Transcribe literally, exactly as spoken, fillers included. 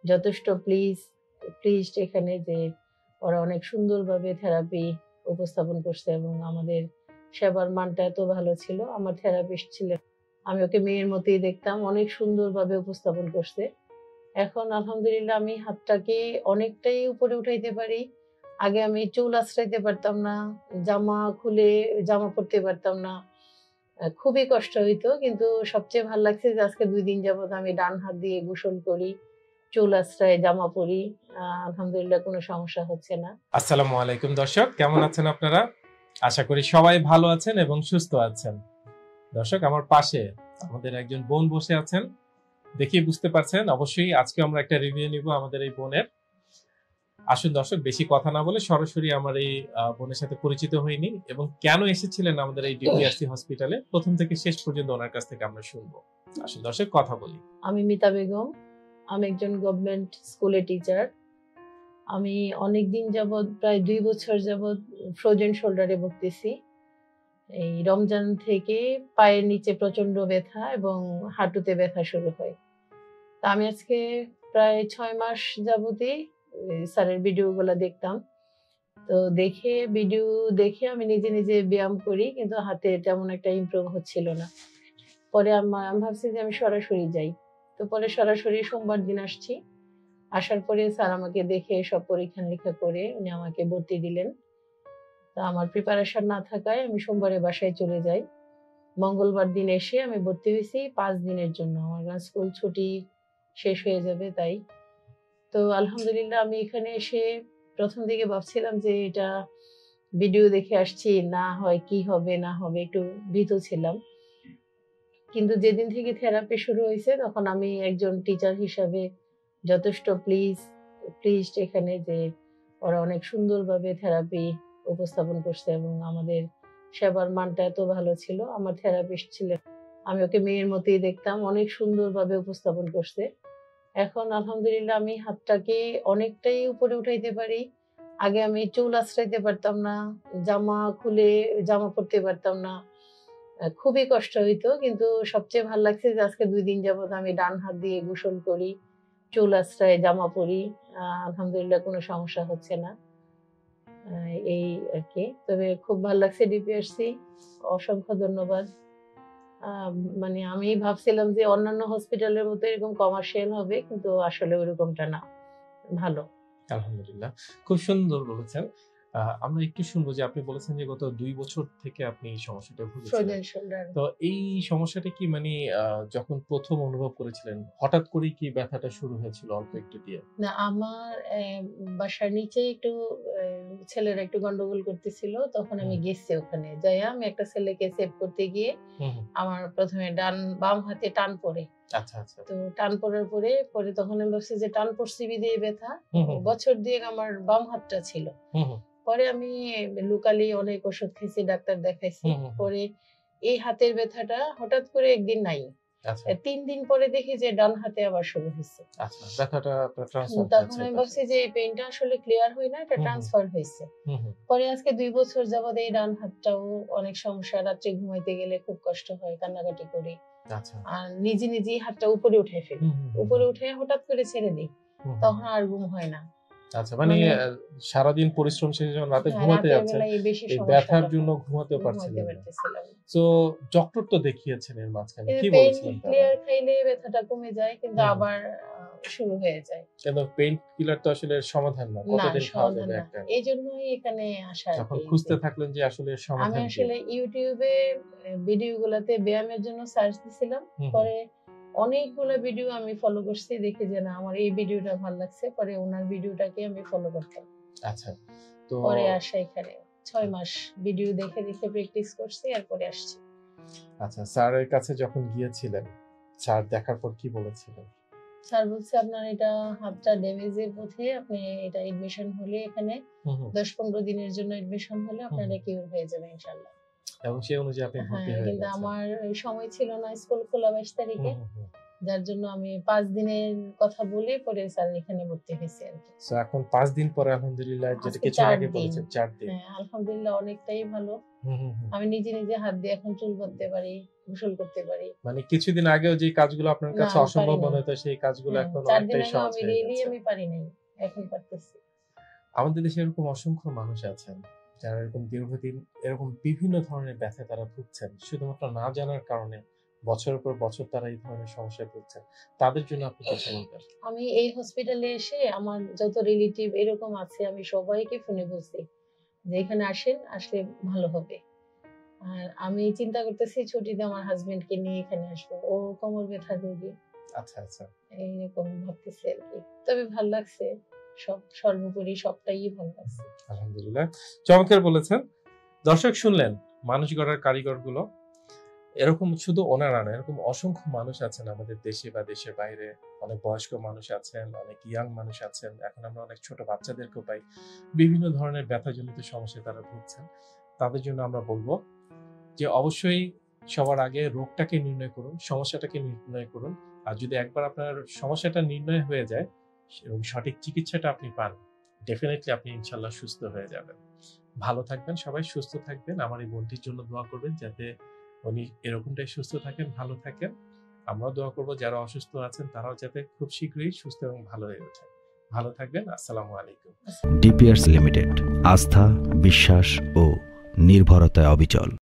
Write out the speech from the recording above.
যথেষ্ট please please এখানে যে ওরা অনেক সুন্দরভাবে থেরাপি উপস্থাপন করছে এবং আমাদের সেবার মানটা এত ভালো ছিল। আমার থেরাপিস্ট ছিলেন, আমি ওকে মেয়ের মতোই দেখতাম, অনেক সুন্দরভাবে উপস্থাপন করছে। এখন আলহামদুলিল্লাহ আমি হাতটাকে অনেকটাই উপরে উঠাইতে পারি। আগে আমি চুল আঁচড়াইতে পারতাম না, জামা খুলে জামা পরতে পারতাম না, আহ, খুবই কষ্ট হইতো। কিন্তু সবচেয়ে ভালো লাগছে যে আজকে দুই দিন যাবত আমি ডান হাত দিয়ে গোসল করি, চুল আঁচড়াই, জামা পরি, আহ, আলহামদুলিল্লাহ কোনো সমস্যা হচ্ছে না। আসসালামু আলাইকুম দর্শক, কেমন আছেন আপনারা? আশা করি সবাই ভালো আছেন এবং সুস্থ আছেন। দর্শক, আমার পাশে আমাদের একজন বোন বসে আছেন, দেখে বুঝতে পারছেন। অবশ্যই আজকে আমরা একটা রিভিউ নিব আমাদের এই বোনের। আসুন দর্শক, বেশি কথা না বলে সরাসরি আমার এই বোনের সাথে পরিচিত হইনি এবং কেন এসেছিলেন আমাদের এই ডিপিআরসি হসপিটালে প্রথম থেকে শেষ পর্যন্ত ওনার কাছ থেকে আমরা শুনবো। আসুন দর্শক, কথা বলি। আমি মিতা বেগম, আমি একজন গভর্নমেন্ট স্কুলে টিচার। আমি অনেকদিন যাবৎ, প্রায় দুই বছর যাবৎ ফ্রোজেন শোল্ডারে ভুগতেছি। এই রমজান থেকে পায়ের নিচে প্রচন্ড ব্যথা এবং হাঁটুতে ব্যথা শুরু হয়। তা আমি আজকে প্রায় ছয় মাস যাবতই স্যারের ভিডিওগুলো দেখতাম। তো দেখে ভিডিও দেখে আমি নিজে নিজে ব্যায়াম করি, কিন্তু হাতে তেমন একটা ইমপ্রুভ হচ্ছিল না। পরে আমি ভাবছি যে আমি সরাসরি যাই। তো পরে সরাসরি সোমবার দিন আসছি। আসার পরে স্যার আমাকে দেখে সব পরীক্ষা নিরীক্ষা করে উনি আমাকে ভর্তি দিলেন। তা আমার প্রিপারেশন না থাকায় আমি সোমবারে বাসায় চলে যাই। মঙ্গলবার দিন এসে আমি ভর্তি হয়েছি পাঁচ দিনের জন্য, আমার স্কুল ছুটি শেষ হয়ে যাবে তাই। তো আলহামদুলিল্লাহ আমি এখানে এসে প্রথম দিকে ভাবছিলাম যে এটা ভিডিও দেখে আসছি, না হয় কি হবে না হবে, একটু ভীত ছিলাম। কিন্তু যেদিন থেকে থেরাপি শুরু হয়েছে তখন আমি একজন টিচার হিসাবে যথেষ্ট প্লিজ প্লিজ এখানে যে ওরা অনেক সুন্দরভাবে থেরাপি উপস্থাপন করছে এবং আমাদের সেবার মানটা এত ভালো ছিল। আমার থেরাপিস্ট ছিলেন, আমি ওকে মেয়ের মতোই দেখতাম, অনেক সুন্দরভাবে উপস্থাপন করছে। এখন আলহামদুলিল্লাহ আমি হাতটাকে অনেকটাই উপরে উঠাইতে পারি। আগে আমি চুল আঁচড়াইতে পারতাম না, জামা খুলে জামা পরতে পারতাম না, আহ, খুবই কষ্ট হইতো। কিন্তু সবচেয়ে ভালো লাগছে যে আজকে দুই দিন যাবত আমি ডান হাত দিয়ে গোসল করি, চুল আঁচড়াই, জামা পরি, আহ, আলহামদুলিল্লাহ কোনো সমস্যা হচ্ছে না। আহ, এই আর কি। তবে খুব ভালো লাগছে ডিপিআরসি, অসংখ্য ধন্যবাদ। আহ, মানে আমি ভাবছিলাম যে অন্যান্য হসপিটালের মতো এরকম কমার্শিয়াল হবে, কিন্তু আসলে ওরকমটা না, ভালো। আলহামদুলিল্লাহ, খুব সুন্দর বলেছেন। আহ, আমরা একটু শুনবো যে আপনি বলেছেন যে গত দুই বছর থেকে আপনি এই সমস্যাটা ভুগছিলেন। Frozen shoulder. তো এই সমস্যাটা কি মানে আহ, যখন প্রথম অনুভব করেছিলেন হঠাৎ করেই কি ব্যথাটা শুরু হয়েছিল অল্প একটু দিয়ে? না, আমার আহ, বাসার নিচে একটু আহ, ছেলেরা একটু গন্ডগোল করতেছিল, তখন আমি হুম। গেছি ওখানে যাইয়া আমি একটা ছেলেকে সেভ করতে গিয়ে হুম হুম। আমার প্রথমে ডান বাম হাতে টান পড়ে। আচ্ছা আচ্ছা। তো টান পড়ার পরে পরে তখন আমি ভাবছি যে টান পড়ছি বিধে ব্যথা। হুম হুম। বছর দুয়েক আমার বাম হাতটা ছিল। হুম হুম। পরে আমি লোকালি অনেক ওষুধ খেয়েছি, ডাক্তার দেখাইছি। হুম হুম হুম। পরে এই হাতের ব্যথাটা হঠাৎ করে একদিন নাই, আচ্ছা এ তিন দিন পরে দেখি যে ডান হাতে আবার শুরু হয়েছে। আচ্ছা, ব্যথাটা ট্রান্সফার তখন হয়েছে আমি এপাশে। ভাবছি যে এই পেইনটা আসলে ক্লিয়ার হয় না, এটা হুম হুম। ট্রান্সফার হয়েছে। হুম হুম। পরে আজকে দুই বছর যাবত এই ডান হাতটাও অনেক সমস্যা, রাত্রে ঘুমাইতে গেলে খুব কষ্ট হয়, কান্নাকাটি করি। আচ্ছা। আর নিজে নিজেই হাতটা উপরে উঠে ফেলি, হুম হুম হুম। উপরে উঠে হঠাৎ করে ছেড়ে দিই, হুম হুম। তখন আর ঘুম হয় না। আচ্ছা, মানে মানে আহ, সারাদিন পরিশ্রম শেষে যখন রাতে হ্যাঁ, ঘুমাতে রাতের যাচ্ছেন বেলায় বেশি এই সমস্যা, ব্যথার তখন জন্য ঘুমাতেও ঘুমাইতে পারছিলেন না। পারতেছিলাম না। তো ডক্টর তো দেখিয়েছেন এর মাঝখানে, কি পেইন বলেছিলেন তারা? ক্লিয়ার খাইলে ব্যথাটা কমে যায়, কিন্তু হুম হুম। আবার আহ, শুরু হয়ে যায়। কিন্তু পেইন কিলার তো আসলে সমাধান না, না, কতদিন খাওয়া সমাধান যাবে না। একটা? এই জন্যই এখানে আসা আর যখন কি। খুঁজতে যে থাকলেন যে আসলে আমি সমাধান কি? আসলে ইউটিউবে ভিডিও গুলাতে ব্যায়ামের জন্য সার্চ দিছিলাম। হুম হুম। পরে অনেকগুলো ভিডিও আমি ফলো করছি, দেখি যে না আমার এই ভিডিওটা ভালো লাগছে, পরে ওনার ভিডিওটাকে আমি ফলো করতাম। আচ্ছা, তো পরে আসা এখানে ছয় মাস ভিডিও দেখে দেখে প্র্যাকটিস করছি, এরপরে আসছি। আচ্ছা, স্যারের কাছে যখন গিয়েছিলেন, স্যার দেখার পর কি বলেছিলেন? স্যার বলছে আপনার এটা হাতটা ড্যামেজের পথে, আপনি এটা এডমিশন হলে এখানে হুম হুম। দশ পনেরো দিনের জন্য এডমিশন হলে হুম আপনার হুম। কিউর হয়ে যাবে ইনশাল্লাহ। এবং সেই অনুযায়ী আপনি ভর্তি হ্যাঁ, হয়ে কিন্তু গেছেন। আমার ওই সময় ছিল না, স্কুল খোলা বাইশ হুম তারিখে, হুম হুম। যার জন্য আমি পাঁচ দিনের কথা বলে পরে স্যার এখানে ভর্তি হয়েছি আর কি। সো এখন পাঁচ দিন পরে আলহামদুলিল্লাহ, যেটা আজকে কিছুক্ষণ চার আগে দিন বলেছেন চার দিন। হ্যাঁ, আলহামদুলিল্লাহ অনেকটাই ভালো। হুম হুম হুম। আমি নিজে নিজে হাত দিয়ে এখন চুল বাঁধতে পারি, গোসল করতে পারি। মানে কিছুদিন আগেও যে কাজগুলো আপনার কাছে না, অসম্ভব পারি মনে না। হতো সেই কাজগুলো হ্যাঁ, এখন চার দিন অনেকটাই আগে সহজ আমি হয়ে ডেইলি গেছে। আমি পারি নাই, এখন পারতেছি। আমাদের দেশে এরকম অসংখ্য মানুষ আছেন যারা এরকম দীর্ঘদিন এরকম বিভিন্ন ধরনের ব্যথায় তারা ভুগছেন, শুধুমাত্র না জানার কারণে বছরের পর বছর তারা এই ধরনের সমস্যায় ভুগছেন। তাদের জন্য আপনি কিছু বলবেন? আমি এই হসপিটালে এসে আমার যত রিলেটিভ এরকম আছে আমি সবাইকে ফোনে বলছি যে এখানে আসেন, আসলে ভালো হবে। আর আমি চিন্তা করতেছি ছুটিতে আমার হাজবেন্ডকে নিয়ে এখানে আসবো, ও কোমর ব্যথার রোগী। আচ্ছা আচ্ছা, এইরকম ভাবতেছি আর কি। তবে ভালো লাগছে, সব সর্বোপরি সবটাই ভালো লাগছে। আলহামদুলিল্লাহ, চমৎকার বলেছেন। দর্শক শুনলেন মানুষ গড়ার কারিগর গুলো, এরকম শুধু ওনারা না, এরকম অসংখ্য মানুষ আছেন আমাদের দেশে বা দেশের বাইরে। অনেক বয়স্ক মানুষ আছেন, অনেক ইয়াং মানুষ আছেন, এখন আমরা অনেক ছোট বাচ্চাদেরকেও পাই বিভিন্ন ধরনের ব্যথাজনিত সমস্যায় তারা ভুগছেন। তাদের জন্য আমরা বলবো যে অবশ্যই সবার আগে রোগটাকে নির্ণয় করুন, সমস্যাটাকে নির্ণয় করুন। আর যদি একবার আপনার সমস্যাটা নির্ণয় হয়ে যায় এবং সঠিক চিকিৎসাটা আপনি পান, ডেফিনেটলি আপনি ইনশাল্লাহ সুস্থ হয়ে যাবেন। ভালো থাকবেন সবাই, সুস্থ থাকবেন। আমার এই বোনটির জন্য দোয়া করবেন যাতে উনি এরকমটাই সুস্থ থাকেন, ভালো থাকেন। আমরাও দোয়া করবো যারা অসুস্থ আছেন তারাও যাতে খুব শীঘ্রই সুস্থ এবং ভালো হয়ে ওঠে। ভালো থাকবেন। আসসালামু আলাইকুম। ডিপিয়ার্স লিমিটেড, আস্থা, বিশ্বাস ও নির্ভরতায় অবিচল।